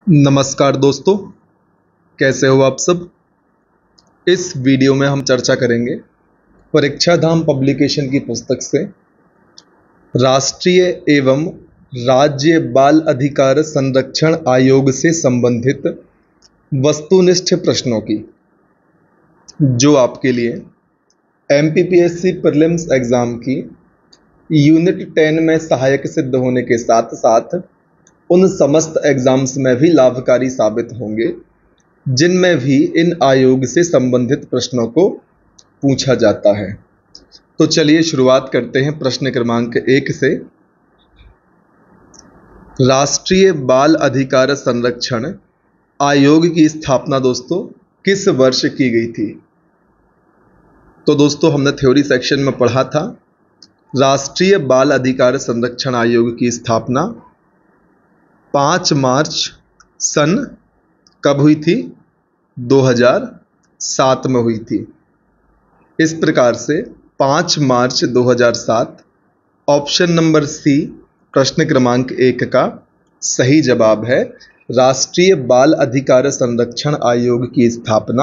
नमस्कार दोस्तों, कैसे हो आप सब। इस वीडियो में हम चर्चा करेंगे परीक्षा धाम पब्लिकेशन की पुस्तक से राष्ट्रीय एवं राज्य बाल अधिकार संरक्षण आयोग से संबंधित वस्तुनिष्ठ प्रश्नों की, जो आपके लिए एमपीपीएससी प्रीलिम्स एग्ज़ाम की यूनिट 10 में सहायक सिद्ध होने के साथ साथ उन समस्त एग्ज़ाम्स में भी लाभकारी साबित होंगे जिनमें भी इन आयोग से संबंधित प्रश्नों को पूछा जाता है। तो चलिए शुरुआत करते हैं प्रश्न क्रमांक 1 से। राष्ट्रीय बाल अधिकार संरक्षण आयोग की स्थापना दोस्तों किस वर्ष की गई थी। तो दोस्तों हमने थ्योरी सेक्शन में पढ़ा था राष्ट्रीय बाल अधिकार संरक्षण आयोग की स्थापना 5 मार्च सन कब हुई थी, 2007 में हुई थी। इस प्रकार से 5 मार्च 2007 ऑप्शन नंबर सी प्रश्न क्रमांक 1 का सही जवाब है। राष्ट्रीय बाल अधिकार संरक्षण आयोग की स्थापना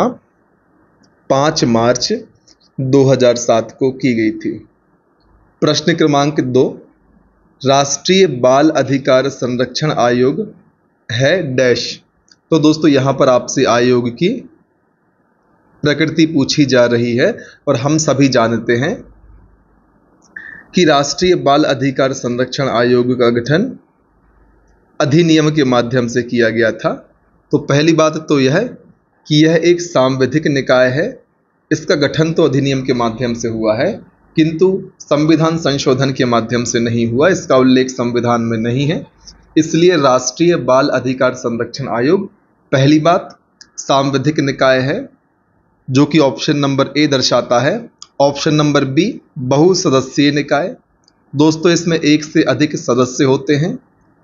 5 मार्च 2007 को की गई थी। प्रश्न क्रमांक 2, राष्ट्रीय बाल अधिकार संरक्षण आयोग है डैश। तो दोस्तों यहाँ पर आपसे आयोग की प्रकृति पूछी जा रही है और हम सभी जानते हैं कि राष्ट्रीय बाल अधिकार संरक्षण आयोग का गठन अधिनियम के माध्यम से किया गया था। तो पहली बात तो यह है कि यह एक सांविधिक निकाय है। इसका गठन तो अधिनियम के माध्यम से हुआ है किंतु संविधान संशोधन के माध्यम से नहीं हुआ। इसका उल्लेख संविधान में नहीं है, इसलिए राष्ट्रीय बाल अधिकार संरक्षण आयोग पहली बात सांविधिक निकाय है, जो कि ऑप्शन नंबर ए दर्शाता है। ऑप्शन नंबर बी बहुसदस्यीय निकाय। दोस्तों इसमें एक से अधिक सदस्य होते हैं,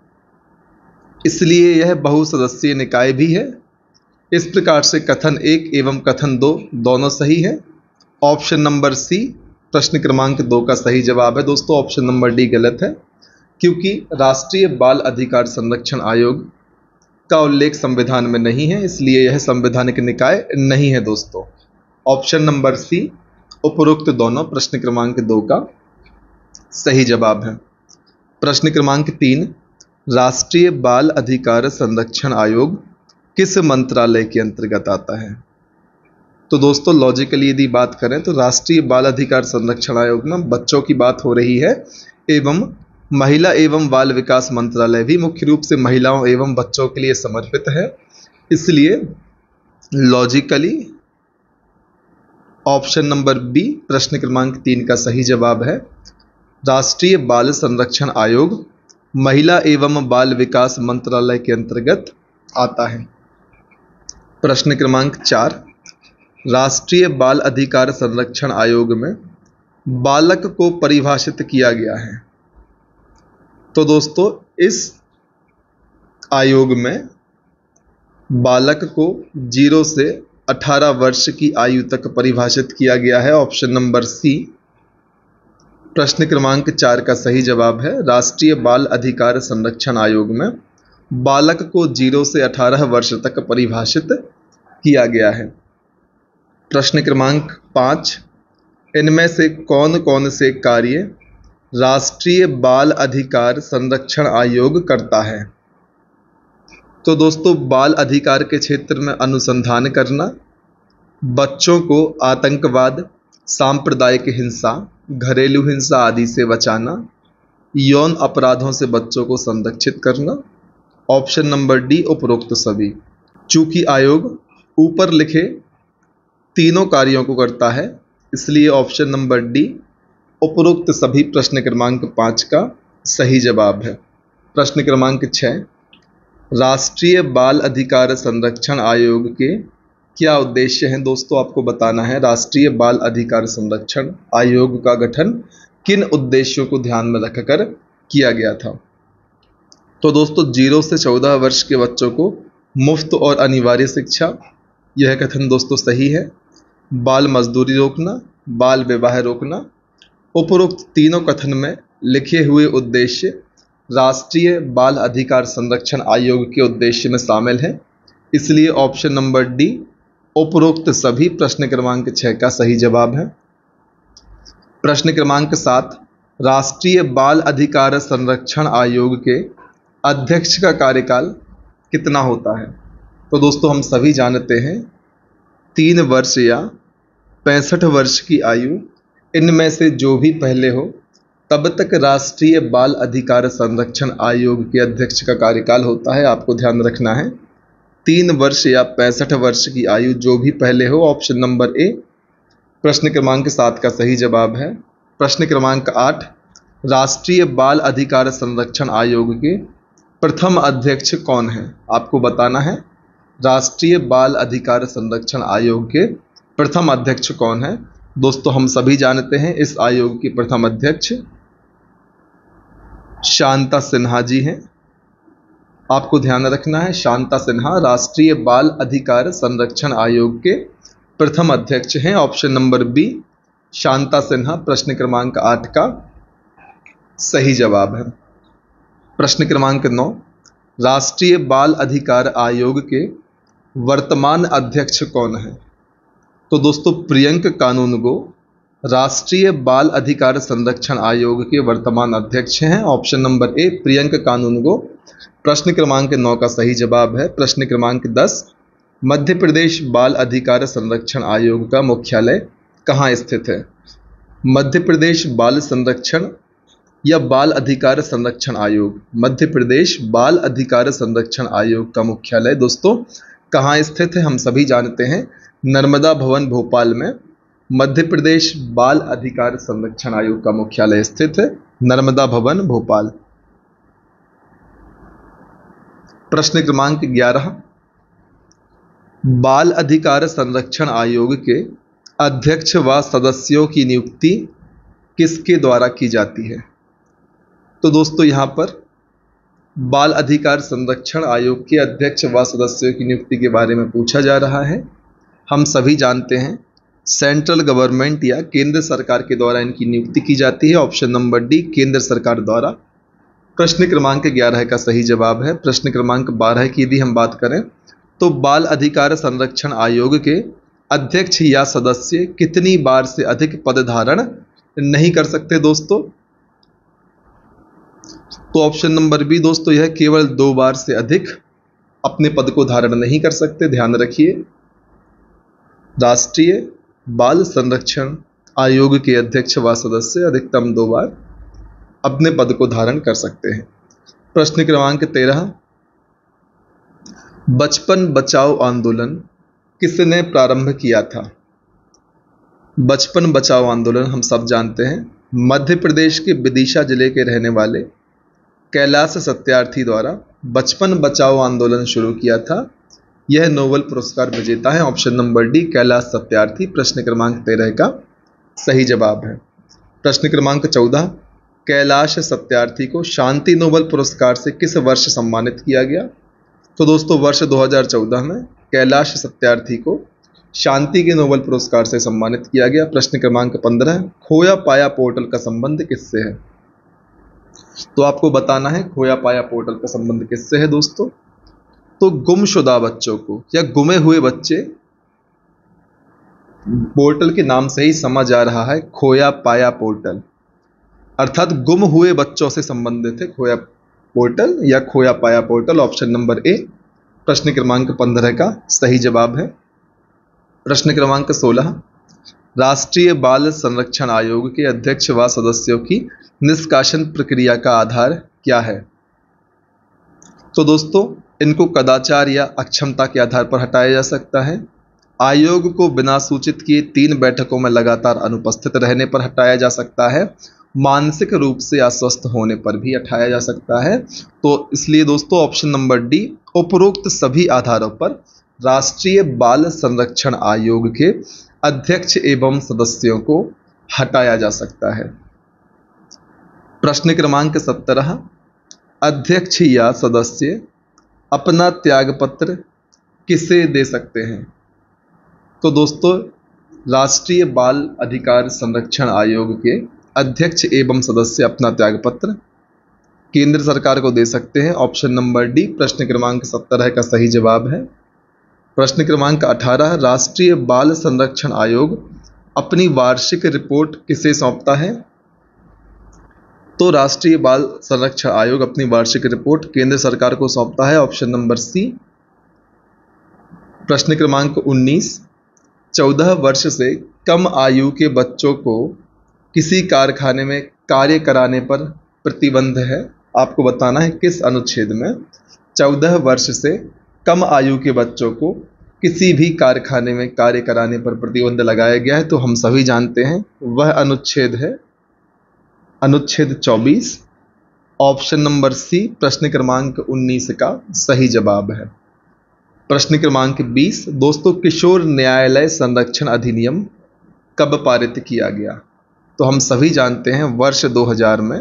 इसलिए यह बहुसदस्यीय निकाय भी है। इस प्रकार से कथन 1 एवं कथन 2 दोनों सही है। ऑप्शन नंबर सी प्रश्न क्रमांक 2 का सही जवाब है। दोस्तों ऑप्शन नंबर डी गलत है, क्योंकि राष्ट्रीय बाल अधिकार संरक्षण आयोग का उल्लेख संविधान में नहीं है, इसलिए यह संवैधानिक निकाय नहीं है। दोस्तों ऑप्शन नंबर सी उपरोक्त दोनों प्रश्न क्रमांक 2 का सही जवाब है। प्रश्न क्रमांक 3, राष्ट्रीय बाल अधिकार संरक्षण आयोग किस मंत्रालय के अंतर्गत आता है। तो दोस्तों लॉजिकली यदि बात करें तो राष्ट्रीय बाल अधिकार संरक्षण आयोग में बच्चों की बात हो रही है एवं महिला एवं बाल विकास मंत्रालय भी मुख्य रूप से महिलाओं एवं बच्चों के लिए समर्पित है, इसलिए लॉजिकली ऑप्शन नंबर बी प्रश्न क्रमांक 3 का सही जवाब है। राष्ट्रीय बाल संरक्षण आयोग महिला एवं बाल विकास मंत्रालय के अंतर्गत आता है। प्रश्न क्रमांक 4, राष्ट्रीय बाल अधिकार संरक्षण आयोग में बालक को परिभाषित किया गया है। तो दोस्तों इस आयोग में बालक को 0 से 18 वर्ष की आयु तक परिभाषित किया गया है। ऑप्शन नंबर सी प्रश्न क्रमांक 4 का सही जवाब है। राष्ट्रीय बाल अधिकार संरक्षण आयोग में बालक को 0 से 18 वर्ष तक परिभाषित किया गया है। प्रश्न क्रमांक 5, इनमें से कौन कौन से कार्य राष्ट्रीय बाल अधिकार संरक्षण आयोग करता है। तो दोस्तों बाल अधिकार के क्षेत्र में अनुसंधान करना, बच्चों को आतंकवाद, सांप्रदायिक हिंसा, घरेलू हिंसा आदि से बचाना, यौन अपराधों से बच्चों को संरक्षित करना। ऑप्शन नंबर डी उपरोक्त सभी। चूंकि आयोग ऊपर लिखे तीनों कार्यों को करता है, इसलिए ऑप्शन नंबर डी उपरोक्त सभी प्रश्न क्रमांक 5 का सही जवाब है। प्रश्न क्रमांक 6, राष्ट्रीय बाल अधिकार संरक्षण आयोग के क्या उद्देश्य हैं। दोस्तों आपको बताना है राष्ट्रीय बाल अधिकार संरक्षण आयोग का गठन किन उद्देश्यों को ध्यान में रखकर किया गया था। तो दोस्तों 0 से 14 वर्ष के बच्चों को मुफ्त और अनिवार्य शिक्षा, यह कथन दोस्तों सही है। बाल मजदूरी रोकना, बाल विवाह रोकना। उपरोक्त तीनों कथन में लिखे हुए उद्देश्य राष्ट्रीय बाल अधिकार संरक्षण आयोग के उद्देश्य में शामिल है। इसलिए ऑप्शन नंबर डी उपरोक्त सभी प्रश्न क्रमांक 6 का सही जवाब है। प्रश्न क्रमांक 7, राष्ट्रीय बाल अधिकार संरक्षण आयोग के अध्यक्ष का कार्यकाल कितना होता है? तो दोस्तों हम सभी जानते हैं 3 वर्ष या 65 वर्ष की आयु, इनमें से जो भी पहले हो तब तक राष्ट्रीय बाल अधिकार संरक्षण आयोग के अध्यक्ष का कार्यकाल होता है। आपको ध्यान रखना है 3 वर्ष या 65 वर्ष की आयु जो भी पहले हो। ऑप्शन नंबर ए प्रश्न क्रमांक 7 का सही जवाब है। प्रश्न क्रमांक 8, राष्ट्रीय बाल अधिकार संरक्षण आयोग के प्रथम अध्यक्ष कौन है? आपको बताना है राष्ट्रीय बाल अधिकार संरक्षण आयोग के प्रथम अध्यक्ष कौन है। दोस्तों हम सभी जानते हैं इस आयोग की प्रथम अध्यक्ष शांता सिन्हा जी हैं। आपको ध्यान रखना है शांता सिन्हा राष्ट्रीय बाल अधिकार संरक्षण आयोग के प्रथम अध्यक्ष हैं। Option number B Shanta Sinha प्रश्न क्रमांक 8 का सही जवाब है। प्रश्न क्रमांक 9, राष्ट्रीय बाल अधिकार आयोग के वर्तमान अध्यक्ष कौन है? तो दोस्तों प्रियंक कानूनगो राष्ट्रीय बाल अधिकार संरक्षण आयोग के वर्तमान अध्यक्ष हैं। Option number A Priyank Kanungo प्रश्न क्रमांक 9 का सही जवाब है। प्रश्न क्रमांक 10, मध्य प्रदेश बाल अधिकार संरक्षण आयोग का मुख्यालय कहाँ स्थित है? मध्य प्रदेश बाल संरक्षण या बाल अधिकार संरक्षण आयोग, मध्य प्रदेश बाल अधिकार संरक्षण आयोग का मुख्यालय दोस्तों कहाँ स्थित है? हम सभी जानते हैं नर्मदा भवन भोपाल में मध्य प्रदेश बाल अधिकार संरक्षण आयोग का मुख्यालय स्थित है, नर्मदा भवन भोपाल। प्रश्न क्रमांक 11, बाल अधिकार संरक्षण आयोग के अध्यक्ष व सदस्यों की नियुक्ति किसके द्वारा की जाती है? तो दोस्तों यहाँ पर बाल अधिकार संरक्षण आयोग के अध्यक्ष व सदस्यों की नियुक्ति के बारे में पूछा जा रहा है। हम सभी जानते हैं सेंट्रल गवर्नमेंट या केंद्र सरकार के द्वारा इनकी नियुक्ति की जाती है। ऑप्शन नंबर डी केंद्र सरकार द्वारा प्रश्न क्रमांक 11 का सही जवाब है। प्रश्न क्रमांक 12 की यदि हम बात करें तो बाल अधिकार संरक्षण आयोग के अध्यक्ष या सदस्य कितनी बार से अधिक पद धारण नहीं कर सकते दोस्तों? तो ऑप्शन नंबर बी दोस्तों यह केवल 2 बार से अधिक अपने पद को धारण नहीं कर सकते। ध्यान रखिए राष्ट्रीय बाल संरक्षण आयोग के अध्यक्ष व सदस्य अधिकतम 2 बार अपने पद को धारण कर सकते हैं। प्रश्न क्रमांक 13, बचपन बचाओ आंदोलन किसने प्रारंभ किया था? बचपन बचाओ आंदोलन हम सब जानते हैं मध्य प्रदेश के विदिशा जिले के रहने वाले कैलाश सत्यार्थी द्वारा बचपन बचाओ आंदोलन शुरू किया था। यह नोबेल पुरस्कार विजेता है। Option number D Kailash Satyarthi प्रश्न क्रमांक 13 का सही जवाब है। प्रश्न क्रमांक 14, कैलाश सत्यार्थी को शांति नोबेल पुरस्कार से किस वर्ष सम्मानित किया गया? तो दोस्तों वर्ष 2014 में कैलाश सत्यार्थी को शांति के नोबेल पुरस्कार से सम्मानित किया गया। प्रश्न क्रमांक 15, खोया पाया पोर्टल का संबंध किससे है? तो आपको बताना है खोया पाया पोर्टल का संबंध किससे है दोस्तों? तो गुमशुदा बच्चों को या गुमे हुए बच्चे पोर्टल के नाम से ही समझ आ रहा है खोया पाया पोर्टल, अर्थात गुम हुए बच्चों से संबंधित है खोया पोर्टल या खोया पाया पोर्टल। ऑप्शन नंबर ए प्रश्न क्रमांक 15 का सही जवाब है। प्रश्न क्रमांक 16, राष्ट्रीय बाल संरक्षण आयोग के अध्यक्ष व सदस्यों की निष्कासन प्रक्रिया का आधार क्या है? तो दोस्तों इनको कदाचार या अक्षमता के आधार पर हटाया जा सकता है, आयोग को बिना सूचित किए 3 बैठकों में लगातार अनुपस्थित रहने पर हटाया जा सकता है, मानसिक रूप से अस्वस्थ होने पर भी हटाया जा सकता है। तो इसलिए दोस्तों ऑप्शन नंबर डी उपरोक्त सभी आधारों पर राष्ट्रीय बाल संरक्षण आयोग के अध्यक्ष एवं सदस्यों को हटाया जा सकता है। प्रश्न क्रमांक 17, अध्यक्ष या सदस्य अपना त्यागपत्र किसे दे सकते हैं? तो दोस्तों राष्ट्रीय बाल अधिकार संरक्षण आयोग के अध्यक्ष एवं सदस्य अपना त्यागपत्र केंद्र सरकार को दे सकते हैं। ऑप्शन नंबर डी प्रश्न क्रमांक 17 का सही जवाब है। प्रश्न क्रमांक 18, राष्ट्रीय बाल संरक्षण आयोग अपनी वार्षिक रिपोर्ट किसे सौंपता है? तो राष्ट्रीय बाल संरक्षण आयोग अपनी वार्षिक रिपोर्ट केंद्र सरकार को सौंपता है। Option number C. प्रश्न क्रमांक 19, 14 वर्ष से कम आयु के बच्चों को किसी कारखाने में कार्य कराने पर प्रतिबंध है। आपको बताना है किस अनुच्छेद में 14 वर्ष से कम आयु के बच्चों को किसी भी कारखाने में कार्य कराने पर प्रतिबंध लगाया गया है। तो हम सभी जानते हैं वह अनुच्छेद है अनुच्छेद 24। ऑप्शन नंबर सी प्रश्न क्रमांक 19 का सही जवाब है। प्रश्न क्रमांक 20, दोस्तों किशोर न्यायालय संरक्षण अधिनियम कब पारित किया गया? तो हम सभी जानते हैं वर्ष 2000 में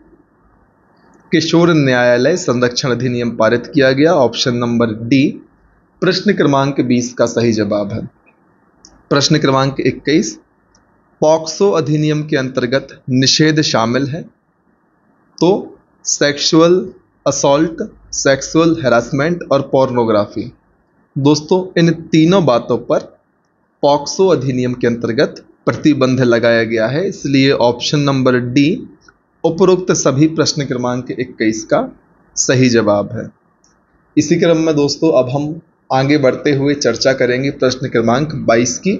किशोर न्यायालय संरक्षण अधिनियम पारित किया गया। ऑप्शन नंबर डी प्रश्न क्रमांक 20 का सही जवाब है। प्रश्न क्रमांक 21, पॉक्सो अधिनियम के अंतर्गत निषेध शामिल है। तो सेक्सुअल असॉल्ट, सेक्सुअल हैरासमेंट और पोर्नोग्राफी। दोस्तों इन तीनों बातों पर पॉक्सो अधिनियम के अंतर्गत प्रतिबंध लगाया गया है, इसलिए ऑप्शन नंबर डी उपरोक्त सभी प्रश्न क्रमांक 21 का सही जवाब है। इसी क्रम में दोस्तों अब हम आगे बढ़ते हुए चर्चा करेंगे प्रश्न क्रमांक 22 की।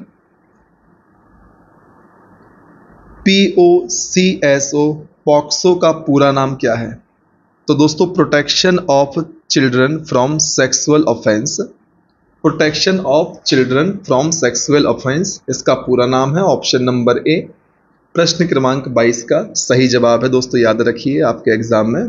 POCSO पॉक्सो का पूरा नाम क्या है? तो दोस्तों protection of children from sexual offence, protection of children from sexual offence इसका पूरा नाम है। ऑप्शन नंबर ए प्रश्न क्रमांक 22 का सही जवाब है। दोस्तों याद रखिए आपके एग्जाम में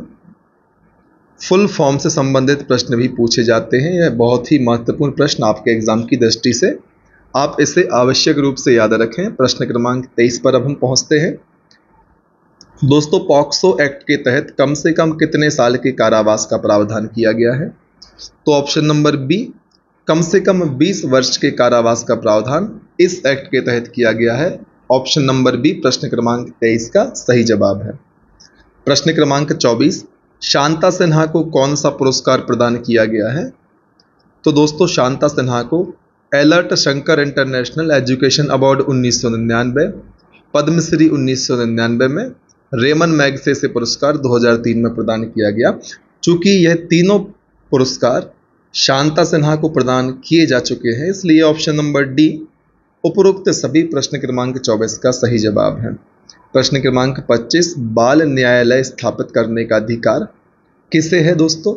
फुल फॉर्म से संबंधित प्रश्न भी पूछे जाते हैं। यह बहुत ही महत्वपूर्ण प्रश्न आपके एग्जाम की दृष्टि से, आप इसे आवश्यक रूप से याद रखें। प्रश्न क्रमांक 23 पर अब हम पहुंचते हैं। दोस्तों पॉक्सो एक्ट के तहत कम से कम कितने साल के कारावास का प्रावधान किया गया है? तो ऑप्शन नंबर बी कम से कम 20 वर्ष के कारावास का प्रावधान इस एक्ट के तहत किया गया है। ऑप्शन नंबर बी प्रश्न क्रमांक 23 का सही जवाब है। प्रश्न क्रमांक 24, शांता सिन्हा को कौन सा पुरस्कार प्रदान किया गया है? तो दोस्तों शांता सिन्हा को Albert Shanker international education award 1999, Padmashri 1999 में, रेमन मैगसेसे पुरस्कार 2003 में प्रदान किया गया। चूंकि यह तीनों पुरस्कार शांता सिन्हा को प्रदान किए जा चुके हैं, इसलिए ऑप्शन नंबर डी उपरोक्त सभी प्रश्न क्रमांक 24 का सही जवाब है। प्रश्न क्रमांक 25, बाल न्यायालय स्थापित करने का अधिकार किसे है दोस्तों?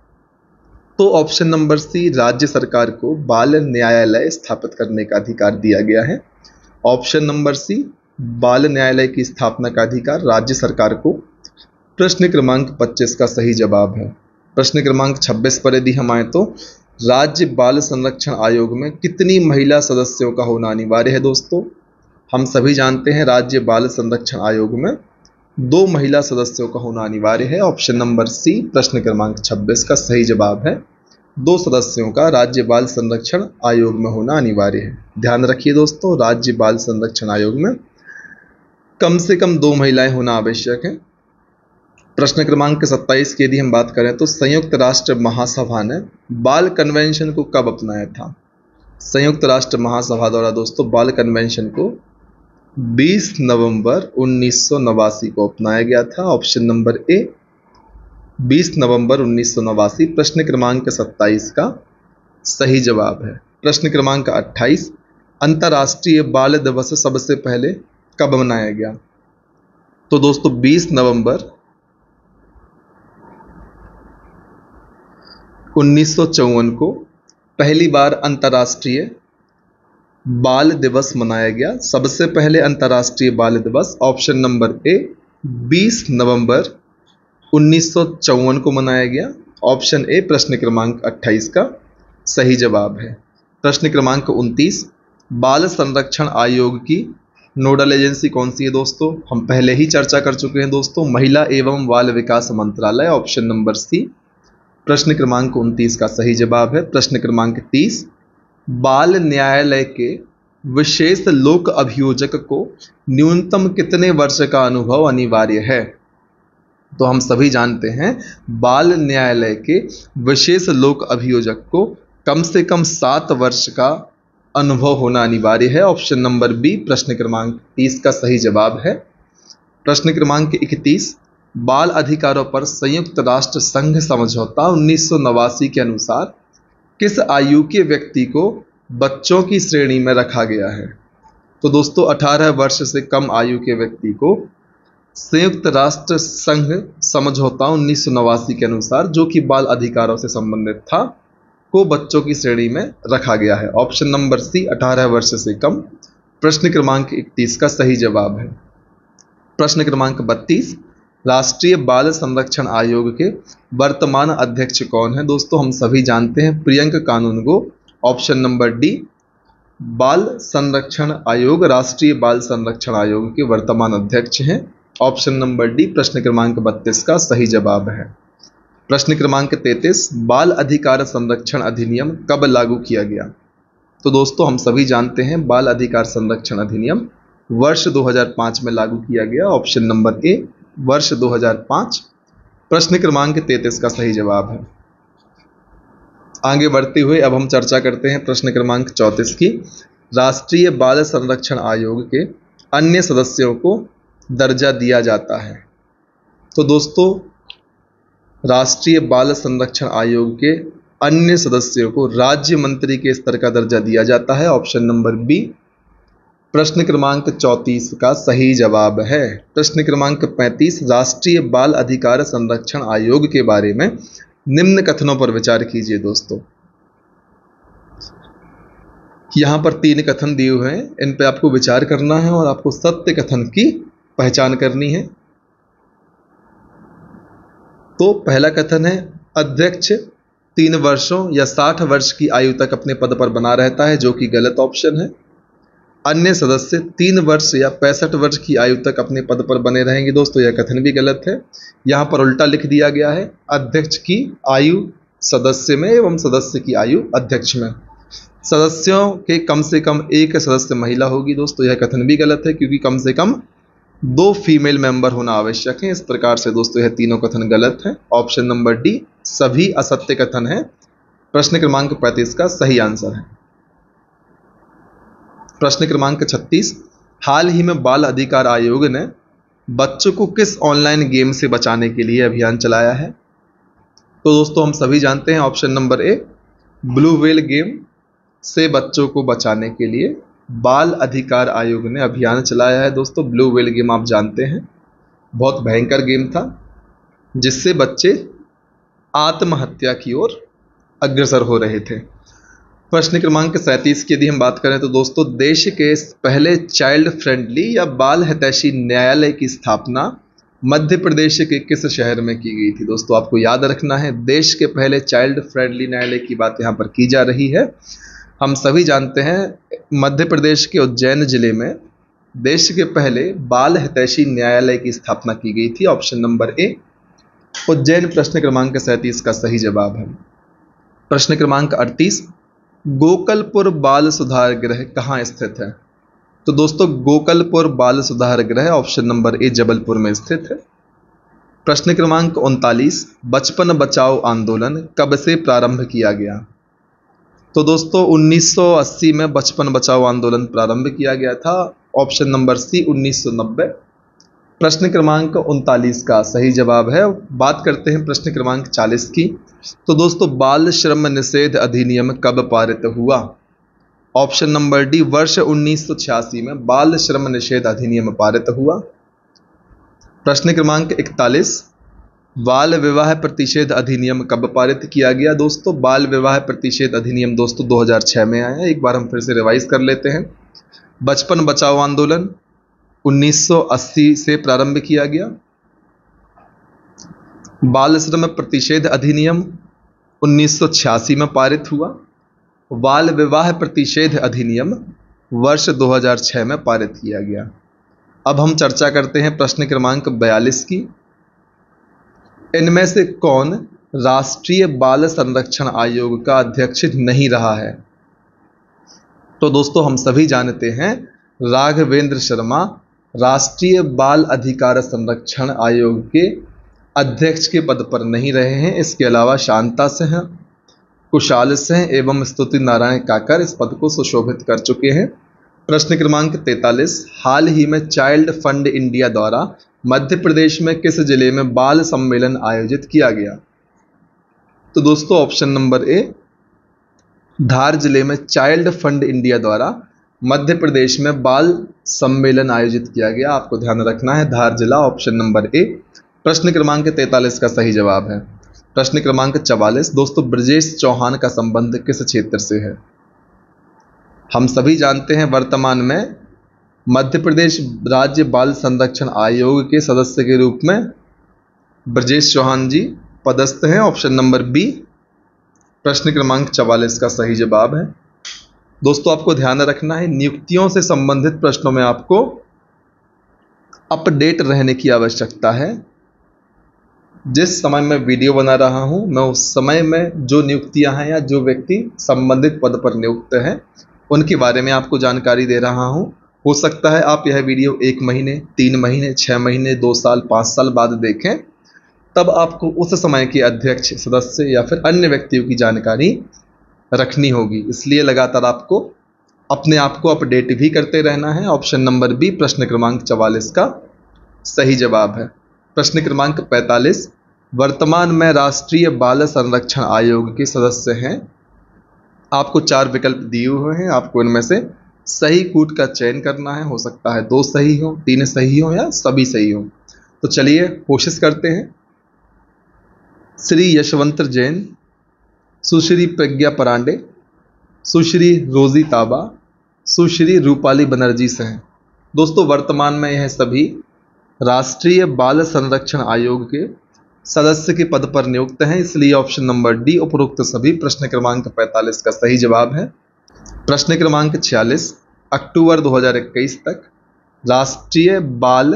तो ऑप्शन नंबर सी राज्य सरकार को बाल न्यायालय स्थापित करने का अधिकार दिया गया है। ऑप्शन नंबर सी बाल न्यायालय की स्थापना का अधिकार राज्य सरकार को प्रश्न क्रमांक 25 का सही जवाब है। प्रश्न क्रमांक 26 पर यदि हम आए तो राज्य बाल संरक्षण आयोग में कितनी महिला सदस्यों का होना अनिवार्य है? दोस्तों हम सभी जानते हैं राज्य बाल संरक्षण आयोग में 2 महिला सदस्यों का होना अनिवार्य है। ऑप्शन नंबर सी प्रश्न क्रमांक 26 का सही जवाब है। 2 सदस्यों का राज्य बाल संरक्षण आयोग में होना अनिवार्य है। ध्यान रखिए दोस्तों राज्य बाल संरक्षण आयोग में कम से कम 2 महिलाएं होना आवश्यक है। प्रश्न क्रमांक 27 की यदि हम बात करें तो संयुक्त राष्ट्र महासभा ने बाल कन्वेंशन को कब अपनाया था? संयुक्त राष्ट्र महासभा द्वारा दोस्तों बाल कन्वेंशन को 20 नवंबर 1989 को अपनाया गया था। ऑप्शन नंबर ए 20 नवंबर 1989 प्रश्न क्रमांक 27 का सही जवाब है। प्रश्न क्रमांक 28, अंतर्राष्ट्रीय बाल दिवस सबसे पहले कब मनाया गया? तो दोस्तों 20 नवंबर 1954 को पहली बार अंतर्राष्ट्रीय बाल दिवस मनाया गया। सबसे पहले अंतर्राष्ट्रीय बाल दिवस ऑप्शन नंबर ए 20 नवंबर 1954 को मनाया गया। ऑप्शन ए प्रश्न क्रमांक 28 का सही जवाब है। प्रश्न क्रमांक 29, बाल संरक्षण आयोग की नोडल एजेंसी कौन सी है दोस्तों? हम पहले ही चर्चा कर चुके हैं दोस्तों, महिला एवं बाल विकास मंत्रालय। ऑप्शन नंबर सी प्रश्न क्रमांक 29 का सही जवाब है। प्रश्न क्रमांक 30, बाल न्यायालय के विशेष लोक अभियोजक को न्यूनतम कितने वर्ष का अनुभव अनिवार्य है? तो हम सभी जानते हैं बाल न्यायालय के विशेष लोक अभियोजक को कम से कम 7 वर्ष का अनुभव होना अनिवार्य है। ऑप्शन नंबर बी प्रश्न क्रमांक 30 का सही जवाब है। प्रश्न क्रमांक 31, बाल अधिकारों पर संयुक्त राष्ट्र संघ समझौता 1989 के अनुसार किस आयु के व्यक्ति को बच्चों की श्रेणी में रखा गया है? तो दोस्तों 18 वर्ष से कम आयु के व्यक्ति को संयुक्त राष्ट्र संघ समझौता 1989 के अनुसार, जो कि बाल अधिकारों से संबंधित था, को बच्चों की श्रेणी में रखा गया है। ऑप्शन नंबर सी 18 वर्ष से कम प्रश्न क्रमांक 31 का सही जवाब है। प्रश्न क्रमांक 32, राष्ट्रीय बाल संरक्षण आयोग के वर्तमान अध्यक्ष कौन है? दोस्तों हम सभी जानते हैं Priyanka Kanungo. Option number D बाल संरक्षण आयोग, राष्ट्रीय बाल संरक्षण आयोग के वर्तमान अध्यक्ष हैं। ऑप्शन नंबर डी प्रश्न क्रमांक 32 का सही जवाब है। प्रश्न क्रमांक 33, बाल अधिकार संरक्षण अधिनियम कब लागू किया गया? तो दोस्तों हम सभी जानते हैं बाल अधिकार संरक्षण अधिनियम वर्ष 2005 में लागू किया गया। ऑप्शन नंबर ए वर्ष 2005 प्रश्न क्रमांक 33 का सही जवाब है। आगे बढ़ते हुए अब हम चर्चा करते हैं प्रश्न क्रमांक 34 की। राष्ट्रीय बाल संरक्षण आयोग के अन्य सदस्यों को दर्जा दिया जाता है। तो दोस्तों राष्ट्रीय बाल संरक्षण आयोग के अन्य सदस्यों को राज्य मंत्री के स्तर का दर्जा दिया जाता है। ऑप्शन नंबर बी प्रश्न क्रमांक 34 का सही जवाब है। प्रश्न क्रमांक 35, राष्ट्रीय बाल अधिकार संरक्षण आयोग के बारे में निम्न कथनों पर विचार कीजिए। दोस्तों यहां पर 3 कथन दिए हुए हैं, इन पे आपको विचार करना है और आपको सत्य कथन की पहचान करनी है। तो पहला कथन है अध्यक्ष 3 वर्षों या 60 वर्ष की आयु तक अपने पद पर बना रहता है, जो कि गलत ऑप्शन है। अन्य सदस्य 3 वर्ष या 65 वर्ष की आयु तक अपने पद पर बने रहेंगे। दोस्तों यह कथन भी गलत है। यहाँ पर उल्टा लिख दिया गया है, अध्यक्ष की आयु सदस्य में एवं सदस्य की आयु अध्यक्ष में। सदस्यों के कम से कम एक सदस्य महिला होगी। दोस्तों यह कथन भी गलत है, क्योंकि कम से कम 2 फीमेल मेंबर होना आवश्यक है। इस प्रकार से दोस्तों यह तीनों कथन गलत है। ऑप्शन नंबर डी सभी असत्य कथन है। प्रश्न क्रमांक 35 का सही आंसर है। प्रश्न क्रमांक 36, हाल ही में बाल अधिकार आयोग ने बच्चों को किस ऑनलाइन गेम से बचाने के लिए अभियान चलाया है? तो दोस्तों हम सभी जानते हैं option number A blue whale game से बच्चों को बचाने के लिए बाल अधिकार आयोग ने अभियान चलाया है। दोस्तों ब्लू व्हेल गेम आप जानते हैं बहुत भयंकर गेम था, जिससे बच्चे आत्महत्या की ओर अग्रसर हो रहे थे। प्रश्न क्रमांक 37 की यदि हम बात करें तो दोस्तों देश के पहले चाइल्ड फ्रेंडली या बाल हितैषी न्यायालय की स्थापना मध्य प्रदेश के किस शहर में की गई थी? दोस्तों आपको याद रखना है, देश के पहले चाइल्ड फ्रेंडली न्यायालय की बात यहाँ पर की जा रही है। हम सभी जानते हैं मध्य प्रदेश के उज्जैन जिले में देश के पहले बाल हितैषी न्यायालय की स्थापना की गई थी। ऑप्शन नंबर ए उज्जैन प्रश्न क्रमांक 37 का सही जवाब है। प्रश्न क्रमांक 38, गोकलपुर बाल सुधार गृह कहाँ स्थित है? तो दोस्तों गोकलपुर बाल सुधार गृह ऑप्शन नंबर ए जबलपुर में स्थित है। प्रश्न क्रमांक 39, बचपन बचाओ आंदोलन कब से प्रारंभ किया गया? तो दोस्तों 1980 में बचपन बचाओ आंदोलन प्रारंभ किया गया था। ऑप्शन नंबर सी 1990 प्रश्न क्रमांक 39 का सही जवाब है। बात करते हैं प्रश्न क्रमांक 40 की। तो दोस्तों बाल श्रम निषेध अधिनियम कब पारित हुआ? ऑप्शन नंबर डी वर्ष 1986 में बाल श्रम निषेध अधिनियम पारित हुआ। प्रश्न क्रमांक 41, बाल विवाह प्रतिषेध अधिनियम कब पारित किया गया? दोस्तों बाल विवाह प्रतिषेध अधिनियम दोस्तों 2006 में आया। एक बार हम फिर से रिवाइज कर लेते हैं। बचपन बचाओ आंदोलन 1980 से प्रारंभ किया गया। बाल श्रम प्रतिषेध अधिनियम 1986 में पारित हुआ। बाल विवाह प्रतिषेध अधिनियम वर्ष 2006 में पारित किया गया। अब हम चर्चा करते हैं प्रश्न क्रमांक 42 की। इनमें से कौन राष्ट्रीय बाल संरक्षण आयोग का अध्यक्ष नहीं रहा है? तो दोस्तों हम सभी जानते हैं राघवेंद्र शर्मा राष्ट्रीय बाल अधिकार संरक्षण आयोग के अध्यक्ष के पद पर नहीं रहे हैं। इसके अलावा शांता सिंह, कुशाल सिंह एवं स्तुति नारायण काकर इस पद को सुशोभित कर चुके हैं। प्रश्न क्रमांक 43, हाल ही में चाइल्ड फंड इंडिया द्वारा मध्य प्रदेश में किस जिले में बाल सम्मेलन आयोजित किया गया? तो दोस्तों ऑप्शन नंबर ए, धार जिले में चाइल्ड फंड इंडिया द्वारा मध्य प्रदेश में बाल सम्मेलन आयोजित किया गया। आपको ध्यान रखना है धार जिला, ऑप्शन नंबर ए प्रश्न क्रमांक 43 का सही जवाब है। प्रश्न क्रमांक 44, दोस्तों ब्रजेश चौहान का संबंध किस क्षेत्र से है? हम सभी जानते हैं वर्तमान में मध्य प्रदेश राज्य बाल संरक्षण आयोग के सदस्य के रूप में ब्रजेश चौहान जी पदस्थ हैं। ऑप्शन नंबर बी प्रश्न क्रमांक 44 का सही जवाब है। दोस्तों आपको ध्यान रखना है, नियुक्तियों से संबंधित प्रश्नों में आपको अपडेट रहने की आवश्यकता है। जिस समय मैं वीडियो बना रहा हूं, मैं उस समय में जो नियुक्तियां हैं या जो व्यक्ति संबंधित पद पर नियुक्त हैं उनके बारे में आपको जानकारी दे रहा हूं। हो सकता है आप यह वीडियो 1 महीने, 3 महीने, 6 महीने, 2 साल, 5 साल बाद देखें, तब आपको उस समय के अध्यक्ष, सदस्य या फिर अन्य व्यक्तियों की जानकारी रखनी होगी। इसलिए लगातार आपको अपने आप को अपडेट भी करते रहना है। ऑप्शन नंबर बी प्रश्न क्रमांक 44 का सही जवाब है। प्रश्न क्रमांक 45, वर्तमान में राष्ट्रीय बाल संरक्षण आयोग के सदस्य हैं। आपको 4 विकल्प दिए हुए हैं, आपको इनमें से सही कूट का चयन करना है। हो सकता है 2 सही हो, 3 सही हो या सभी सही हो। तो चलिए कोशिश करते हैं। श्री यशवंत जैन, सुश्री प्रज्ञा परांडे, सुश्री रोजी ताबा, सुश्री रूपाली बनर्जी सिंह। दोस्तों वर्तमान में यह सभी राष्ट्रीय बाल संरक्षण आयोग के सदस्य के पद पर नियुक्त हैं, इसलिए ऑप्शन नंबर डी उपरोक्त सभी प्रश्न क्रमांक 45 का सही जवाब है। प्रश्न क्रमांक 46, अक्टूबर 2021 तक राष्ट्रीय बाल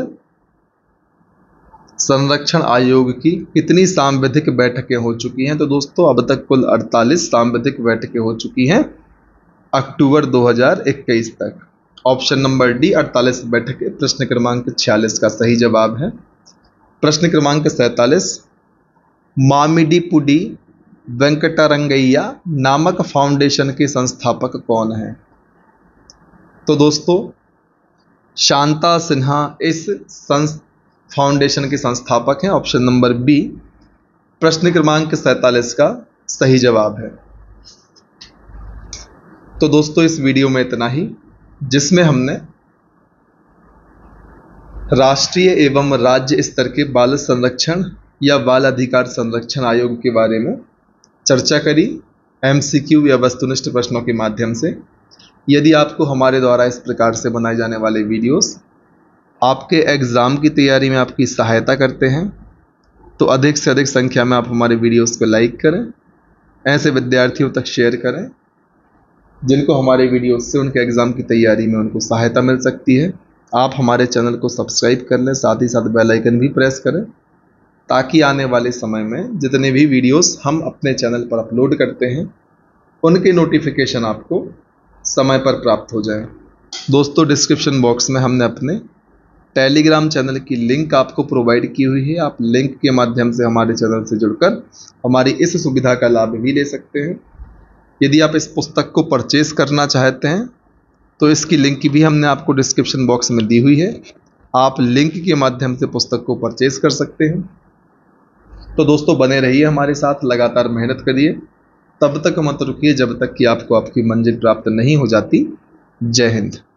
संरक्षण आयोग की कितनी सांविधिक बैठकें हो चुकी हैं? तो दोस्तों अब तक कुल 48 सांविधिक बैठकें हो चुकी हैं अक्टूबर 2021 तक। ऑप्शन नंबर डी 48 बैठकें प्रश्न क्रमांक 46 का सही जवाब है। प्रश्न क्रमांक 47, मामिडीपुडी वेंकटरंगैया नामक फाउंडेशन के संस्थापक कौन हैं? तो दोस्तों शांता सिन्हा इस फाउंडेशन के संस्थापक हैं। ऑप्शन नंबर बी प्रश्न क्रमांक 47 का सही जवाब है। तो दोस्तों इस वीडियो में इतना ही, जिसमें हमने राष्ट्रीय एवं राज्य स्तर के बाल संरक्षण या बाल अधिकार संरक्षण आयोग के बारे में चर्चा करी एमसीक्यू या वस्तुनिष्ठ प्रश्नों के माध्यम से। यदि आपको हमारे द्वारा इस प्रकार से बनाए जाने वाले वीडियोस आपके एग्ज़ाम की तैयारी में आपकी सहायता करते हैं, तो अधिक से अधिक संख्या में आप हमारे वीडियोस को लाइक करें, ऐसे विद्यार्थियों तक शेयर करें जिनको हमारे वीडियोस से उनके एग्ज़ाम की तैयारी में उनको सहायता मिल सकती है। आप हमारे चैनल को सब्सक्राइब कर लें, साथ ही साथ बेल आइकन भी प्रेस करें, ताकि आने वाले समय में जितने भी वीडियोस हम अपने चैनल पर अपलोड करते हैं उनके नोटिफिकेशन आपको समय पर प्राप्त हो जाए। दोस्तों डिस्क्रिप्शन बॉक्स में हमने अपने टेलीग्राम चैनल की लिंक आपको प्रोवाइड की हुई है। आप लिंक के माध्यम से हमारे चैनल से जुड़कर हमारी इस सुविधा का लाभ भी ले सकते हैं। यदि आप इस पुस्तक को परचेज करना चाहते हैं तो इसकी लिंक भी हमने आपको डिस्क्रिप्शन बॉक्स में दी हुई है। आप लिंक के माध्यम से पुस्तक को परचेज कर सकते हैं। तो दोस्तों बने रहिए हमारे साथ, लगातार मेहनत करिए, तब तक मत रुकिए जब तक कि आपको आपकी मंजिल प्राप्त नहीं हो जाती। जय हिंद।